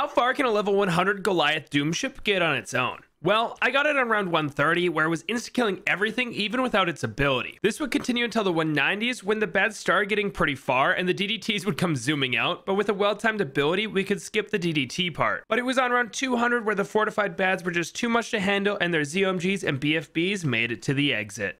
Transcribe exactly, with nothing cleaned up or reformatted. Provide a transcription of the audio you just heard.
far can a level one hundred Goliath Doomship get on its own? Well, I got it on round one thirty, where it was insta-killing everything even without its ability. This would continue until the one nineties, when the beds started getting pretty far and the D D Ts would come zooming out, but with a well-timed ability, we could skip the D D T part. But it was on round two hundred where the fortified beds were just too much to handle and their Z O M Gs and B F Bs made it to the exit.